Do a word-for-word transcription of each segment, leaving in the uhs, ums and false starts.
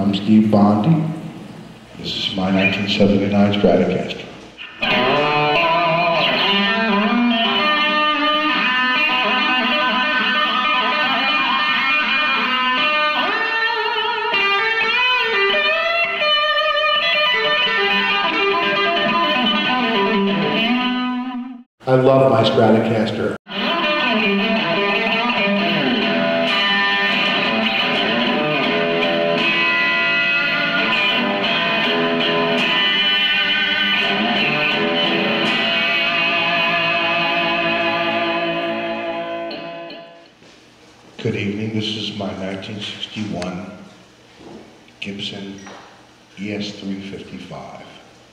I'm Steve Bondy. This is my nineteen seventy-nine Stratocaster. I love my Stratocaster. Good evening, this is my nineteen sixty-one Gibson E S three fifty-five.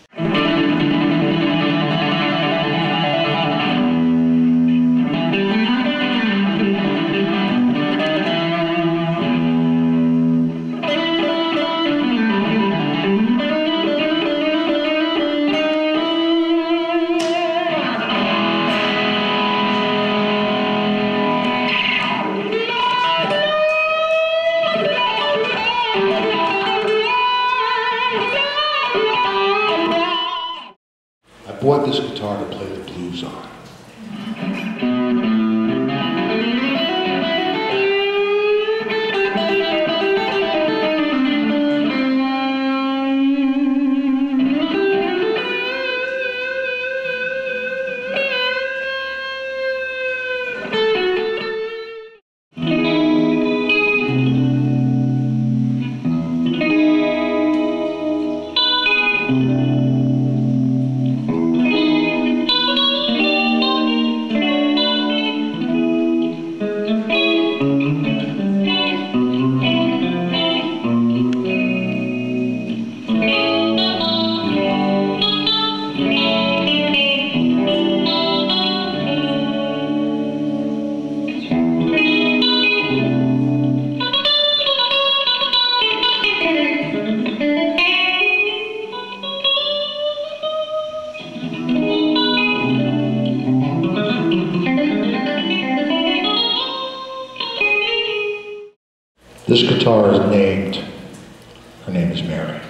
I bought this guitar to play the blues on. This guitar is named, her name is Mary.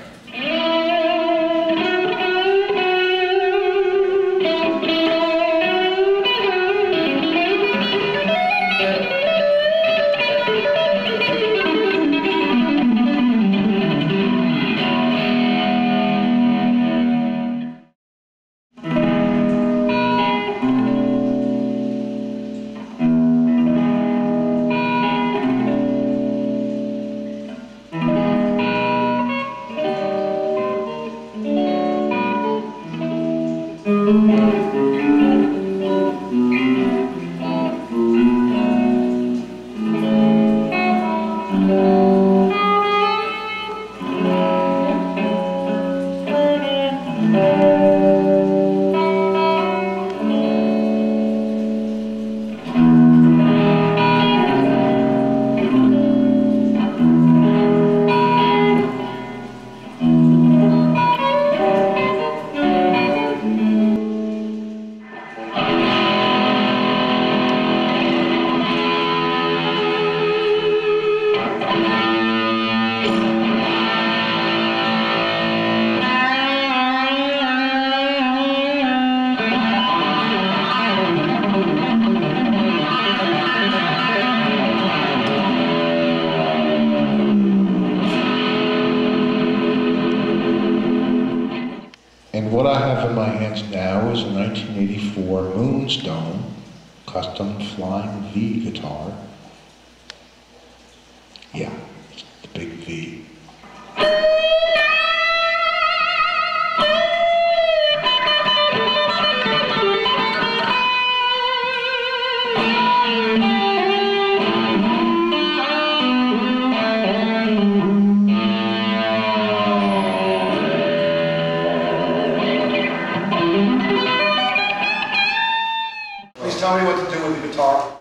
And what I have in my hands now is a nineteen eighty-four Moonstone custom Flying V guitar. Yeah, it's the big V. Tell me what to do with the guitar.